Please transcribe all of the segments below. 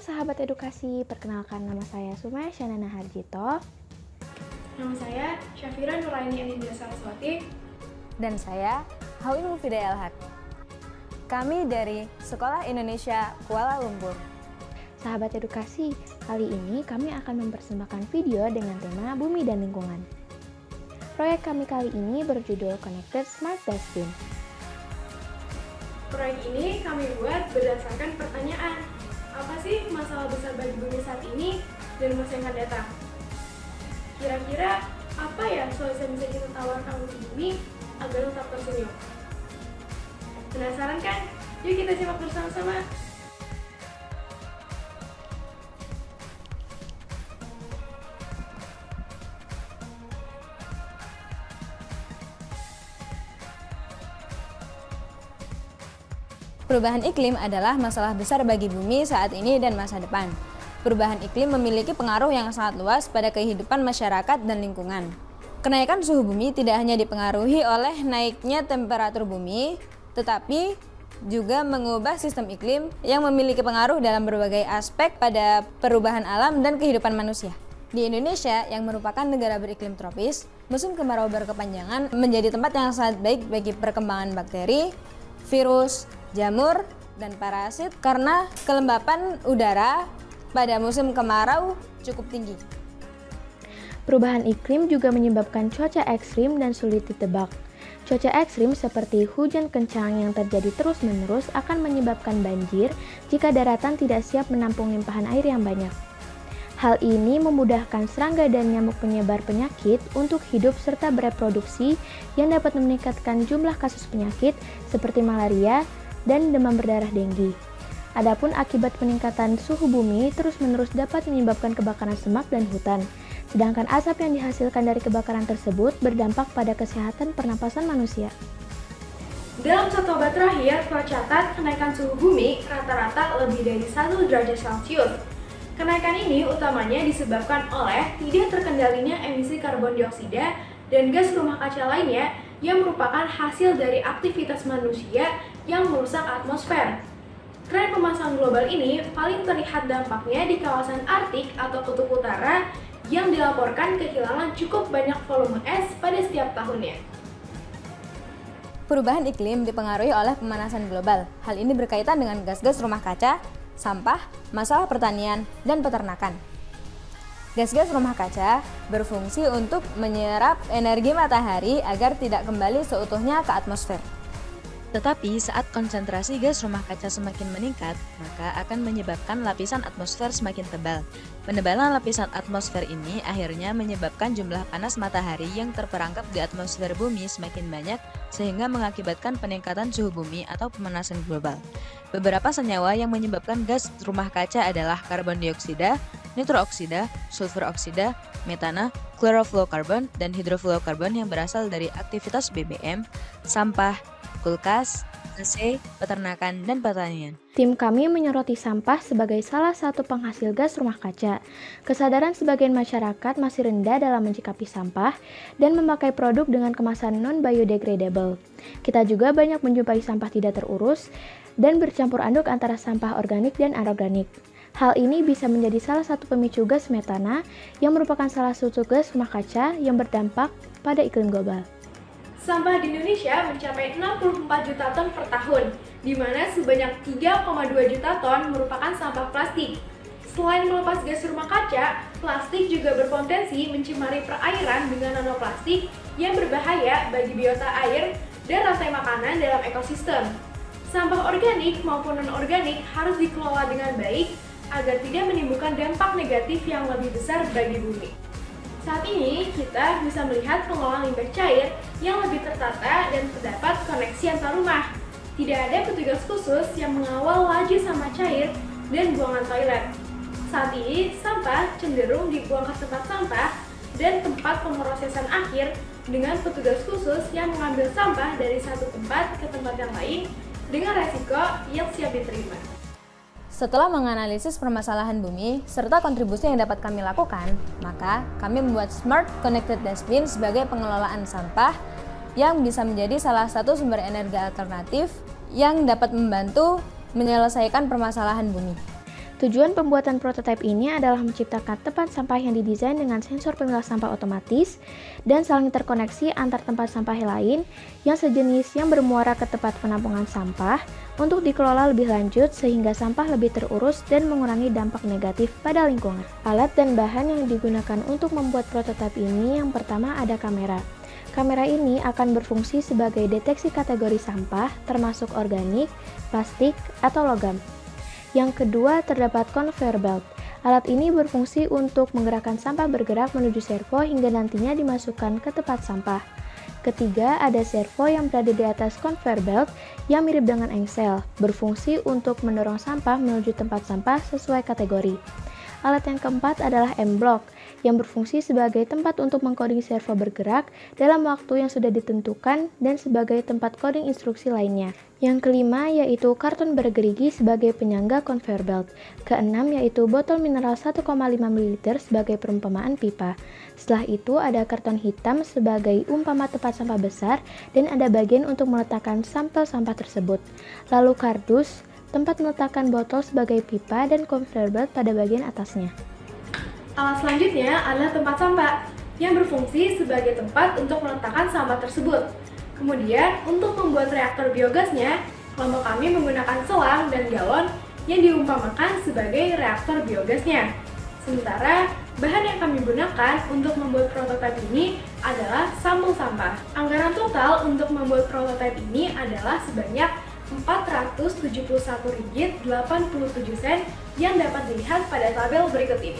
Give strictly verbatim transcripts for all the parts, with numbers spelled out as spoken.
sahabat edukasi, perkenalkan nama saya Sumaya Shanana Harjito. Nama saya Syafira Nuraini Anindya Saraswati. Dan saya Hawin Mufidaya Alhaq. Kami dari Sekolah Indonesia Kuala Lumpur. Sahabat edukasi, kali ini kami akan mempersembahkan video dengan tema Bumi dan Lingkungan. Proyek kami kali ini berjudul Connected Smart Dustbin. Proyek ini kami buat berdasarkan pertanyaan, apa sih masalah besar bagi bumi saat ini dan masa yang akan datang? Kira-kira apa ya solusi yang bisa kita tawarkan untuk bumi agar tetap tersenyum? Penasaran kan? Yuk kita simak bersama-sama. Perubahan iklim adalah masalah besar bagi bumi saat ini dan masa depan. Perubahan iklim memiliki pengaruh yang sangat luas pada kehidupan masyarakat dan lingkungan. Kenaikan suhu bumi tidak hanya dipengaruhi oleh naiknya temperatur bumi, tetapi juga mengubah sistem iklim yang memiliki pengaruh dalam berbagai aspek pada perubahan alam dan kehidupan manusia. Di Indonesia, yang merupakan negara beriklim tropis, musim kemarau berkepanjangan menjadi tempat yang sangat baik bagi perkembangan bakteri, virus, jamur, dan parasit karena kelembapan udara pada musim kemarau cukup tinggi. Perubahan iklim juga menyebabkan cuaca ekstrim dan sulit ditebak. Cuaca ekstrim seperti hujan kencang yang terjadi terus-menerus akan menyebabkan banjir jika daratan tidak siap menampung limpahan air yang banyak. Hal ini memudahkan serangga dan nyamuk penyebar penyakit untuk hidup serta bereproduksi yang dapat meningkatkan jumlah kasus penyakit seperti malaria dan demam berdarah denggi. Adapun akibat peningkatan suhu bumi terus-menerus dapat menyebabkan kebakaran semak dan hutan. Sedangkan asap yang dihasilkan dari kebakaran tersebut berdampak pada kesehatan pernapasan manusia. Dalam satu abad terakhir, tercatat kenaikan suhu bumi rata-rata lebih dari satu derajat Celcius. Kenaikan ini utamanya disebabkan oleh tidak terkendalinya emisi karbon dioksida dan gas rumah kaca lainnya yang merupakan hasil dari aktivitas manusia yang merusak atmosfer. Tren pemanasan global ini paling terlihat dampaknya di kawasan Arktik atau Kutub Utara yang dilaporkan kehilangan cukup banyak volume es pada setiap tahunnya. Perubahan iklim dipengaruhi oleh pemanasan global. Hal ini berkaitan dengan gas-gas rumah kaca, sampah, masalah pertanian, dan peternakan. Gas-gas rumah kaca berfungsi untuk menyerap energi matahari agar tidak kembali seutuhnya ke atmosfer. Tetapi saat konsentrasi gas rumah kaca semakin meningkat, maka akan menyebabkan lapisan atmosfer semakin tebal. Penebalan lapisan atmosfer ini akhirnya menyebabkan jumlah panas matahari yang terperangkap di atmosfer bumi semakin banyak sehingga mengakibatkan peningkatan suhu bumi atau pemanasan global. Beberapa senyawa yang menyebabkan gas rumah kaca adalah karbon dioksida, nitrooksida, sulfur oksida, metana, chlorofluorokarbon, dan hidrofluorokarbon yang berasal dari aktivitas B B M, sampah, kulkas, A C, peternakan, dan pertanian. Tim kami menyoroti sampah sebagai salah satu penghasil gas rumah kaca. Kesadaran sebagian masyarakat masih rendah dalam mencikapi sampah dan memakai produk dengan kemasan non-biodegradable. Kita juga banyak menjumpai sampah tidak terurus dan bercampur aduk antara sampah organik dan anorganik. Hal ini bisa menjadi salah satu pemicu gas metana yang merupakan salah satu gas rumah kaca yang berdampak pada iklim global. Sampah di Indonesia mencapai enam puluh empat juta ton per tahun, di mana sebanyak tiga koma dua juta ton merupakan sampah plastik. Selain melepas gas rumah kaca, plastik juga berpotensi mencemari perairan dengan nanoplastik yang berbahaya bagi biota air dan rantai makanan dalam ekosistem. Sampah organik maupun non-organik harus dikelola dengan baik agar tidak menimbulkan dampak negatif yang lebih besar bagi bumi. Saat ini, kita bisa melihat pengolahan limbah cair yang lebih tertata dan terdapat koneksi antar rumah. Tidak ada petugas khusus yang mengawal laju sampah cair dan buangan toilet. Saat ini, sampah cenderung dibuang ke tempat sampah dan tempat pemrosesan akhir dengan petugas khusus yang mengambil sampah dari satu tempat ke tempat yang lain dengan resiko yang siap diterima. Setelah menganalisis permasalahan bumi serta kontribusi yang dapat kami lakukan, maka kami membuat Smart Connected Dustbin sebagai pengelolaan sampah yang bisa menjadi salah satu sumber energi alternatif yang dapat membantu menyelesaikan permasalahan bumi. Tujuan pembuatan prototipe ini adalah menciptakan tempat sampah yang didesain dengan sensor pemilah sampah otomatis dan saling terkoneksi antar tempat sampah lain yang sejenis yang bermuara ke tempat penampungan sampah untuk dikelola lebih lanjut sehingga sampah lebih terurus dan mengurangi dampak negatif pada lingkungan. Alat dan bahan yang digunakan untuk membuat prototipe ini yang pertama ada kamera. Kamera ini akan berfungsi sebagai deteksi kategori sampah termasuk organik, plastik, atau logam. Yang kedua, terdapat conveyor belt. Alat ini berfungsi untuk menggerakkan sampah bergerak menuju servo hingga nantinya dimasukkan ke tempat sampah. Ketiga, ada servo yang berada di atas conveyor belt yang mirip dengan engsel, berfungsi untuk mendorong sampah menuju tempat sampah sesuai kategori. Alat yang keempat adalah M-block, yang berfungsi sebagai tempat untuk mengkoding servo bergerak dalam waktu yang sudah ditentukan dan sebagai tempat coding instruksi lainnya. Yang kelima yaitu karton bergerigi sebagai penyangga conveyor belt. Keenam yaitu botol mineral satu koma lima mililiter sebagai perumpamaan pipa. Setelah itu ada karton hitam sebagai umpama tempat sampah besar dan ada bagian untuk meletakkan sampel sampah tersebut. Lalu kardus, tempat meletakkan botol sebagai pipa dan conveyor belt pada bagian atasnya. Alat selanjutnya adalah tempat sampah yang berfungsi sebagai tempat untuk meletakkan sampah tersebut. Kemudian, untuk membuat reaktor biogasnya, kelompok kami menggunakan selang dan galon yang diumpamakan sebagai reaktor biogasnya. Sementara, bahan yang kami gunakan untuk membuat prototipe ini adalah sampel sampah. Anggaran total untuk membuat prototipe ini adalah sebanyak empat ratus tujuh puluh satu ringgit delapan puluh tujuh sen yang dapat dilihat pada tabel berikut ini.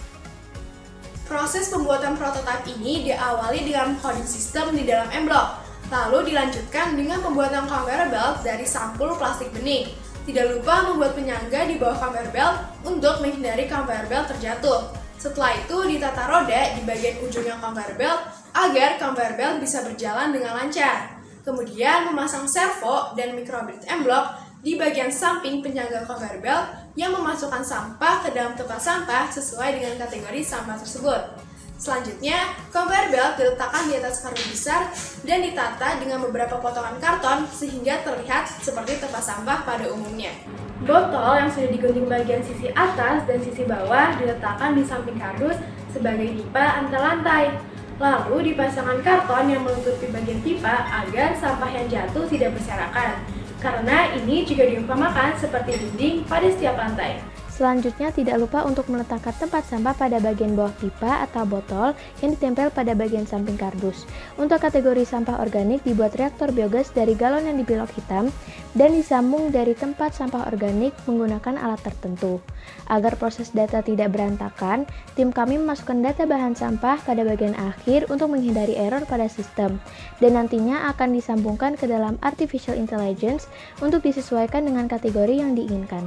Proses pembuatan prototipe ini diawali dengan coding sistem di dalam M-block, lalu dilanjutkan dengan pembuatan conveyor belt dari sampul plastik bening. Tidak lupa membuat penyangga di bawah conveyor belt untuk menghindari conveyor belt terjatuh. Setelah itu ditata roda di bagian ujungnya conveyor belt agar conveyor belt bisa berjalan dengan lancar. Kemudian memasang servo dan microbit M-block di bagian samping penyangga conveyor belt yang memasukkan sampah ke dalam tempat sampah sesuai dengan kategori sampah tersebut. Selanjutnya, conveyor belt diletakkan di atas kardus besar dan ditata dengan beberapa potongan karton sehingga terlihat seperti tempat sampah pada umumnya. Botol yang sudah digunting bagian sisi atas dan sisi bawah diletakkan di samping kardus sebagai pipa antar lantai. Lalu dipasangkan karton yang menutupi bagian pipa agar sampah yang jatuh tidak berserakan. Karena ini juga diumpamakan seperti dinding pada setiap lantai. Selanjutnya tidak lupa untuk meletakkan tempat sampah pada bagian bawah pipa atau botol yang ditempel pada bagian samping kardus. Untuk kategori sampah organik dibuat reaktor biogas dari galon yang dibelok hitam dan disambung dari tempat sampah organik menggunakan alat tertentu. Agar proses data tidak berantakan, tim kami memasukkan data bahan sampah pada bagian akhir untuk menghindari error pada sistem dan nantinya akan disambungkan ke dalam artificial intelligence untuk disesuaikan dengan kategori yang diinginkan.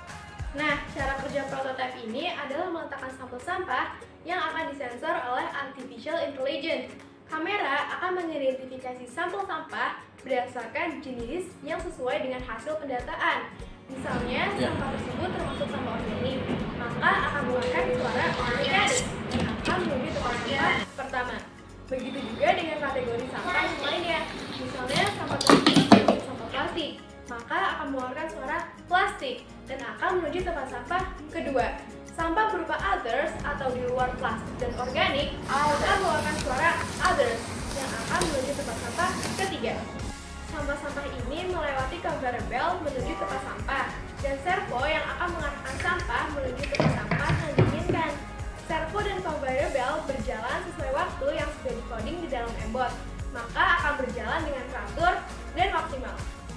Nah, cara kerja prototipe ini adalah meletakkan sampel sampah yang akan disensor oleh artificial intelligence. Kamera akan mengidentifikasi sampel sampah berdasarkan jenis yang sesuai dengan hasil pendataan. Misalnya, sampah tersebut termasuk sampah organik, maka akan mengeluarkan suara organik dan akan menuju tempat sampah pertama. Begitu juga dengan kategori sampah yang lainnya. Misalnya, sampah tersebut termasuk sampah plastik, maka akan mengeluarkan suara plastik dan akan menuju tempat sampah kedua. Sampah berupa others atau di luar plastik dan organik akan mengeluarkan suara others yang akan menuju tempat sampah ketiga. Sampah-sampah ini melewati conveyor belt menuju tempat sampah dan servo yang akan mengarahkan sampah menuju tempat sampah yang diinginkan. Servo dan conveyor belt berjalan sesuai waktu yang sudah di-coding di dalam M-bot, maka akan berjalan dengan teratur dan maksimal.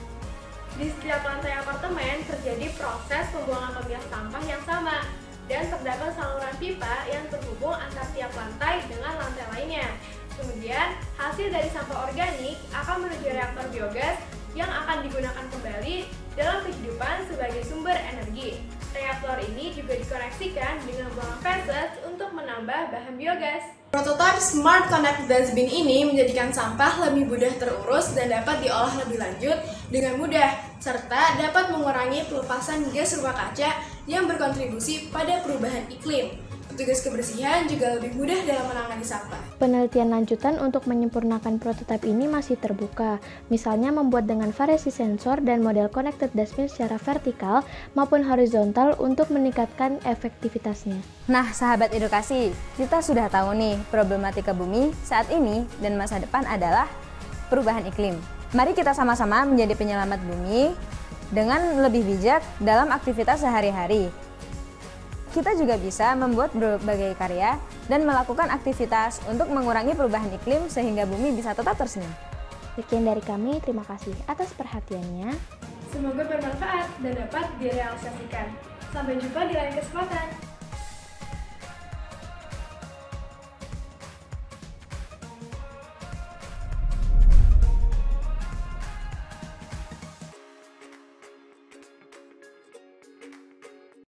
Di setiap lantai apartemen terjadi proses pembuangan pemilah sampah yang sama dan terdapat saluran pipa yang terhubung antara tiap lantai dengan lantai lainnya. Kemudian, hasil dari sampah organik akan menuju reaktor biogas yang akan digunakan kembali dalam kehidupan sebagai sumber energi. Reaktor ini juga dikoneksikan dengan buangan feses untuk menambah bahan biogas. Prototipe Smart Connect Dustbin ini menjadikan sampah lebih mudah terurus dan dapat diolah lebih lanjut dengan mudah, serta dapat mengurangi pelepasan gas rumah kaca yang berkontribusi pada perubahan iklim. Petugas kebersihan juga lebih mudah dalam menangani sampah. Penelitian lanjutan untuk menyempurnakan prototipe ini masih terbuka, misalnya membuat dengan variasi sensor dan model connected dustbin secara vertikal maupun horizontal untuk meningkatkan efektivitasnya. Nah, sahabat edukasi, kita sudah tahu nih problematika bumi saat ini dan masa depan adalah perubahan iklim. Mari kita sama-sama menjadi penyelamat bumi dengan lebih bijak dalam aktivitas sehari-hari. Kita juga bisa membuat berbagai karya dan melakukan aktivitas untuk mengurangi perubahan iklim sehingga bumi bisa tetap tersenyum. Sekian dari kami, terima kasih atas perhatiannya. Semoga bermanfaat dan dapat direalisasikan. Sampai jumpa di lain kesempatan.